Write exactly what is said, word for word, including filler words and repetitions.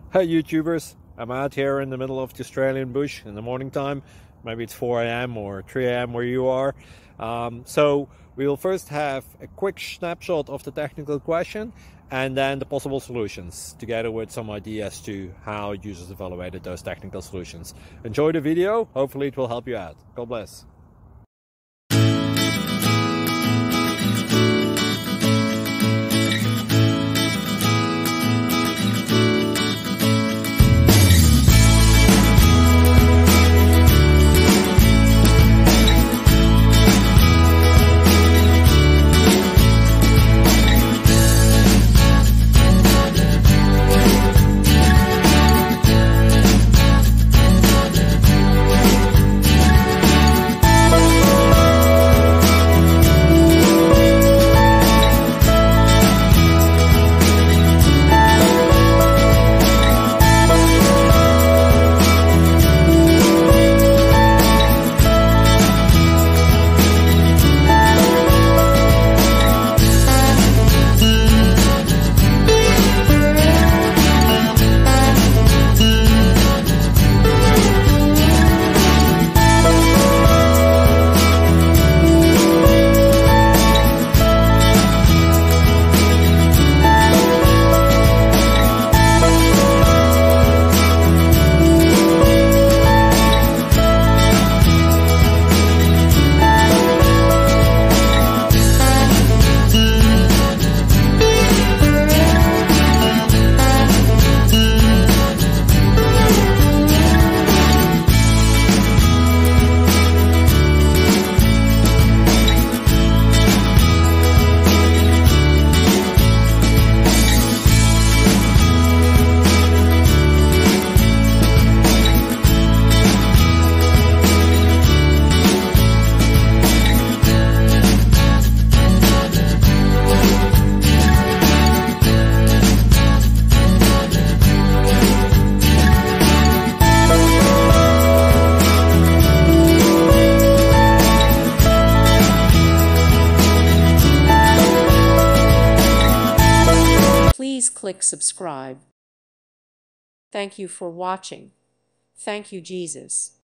Hey YouTubers, I'm out here in the middle of the Australian bush in the morning time. Maybe it's four A M or three A M where you are. Um, so we'll first have a quick snapshot of the technical question and then the possible solutions, together with some ideas to how users evaluated those technical solutions. Enjoy the video, hopefully it will help you out. God bless. Please click subscribe. Thank you for watching. Thank you, Jesus.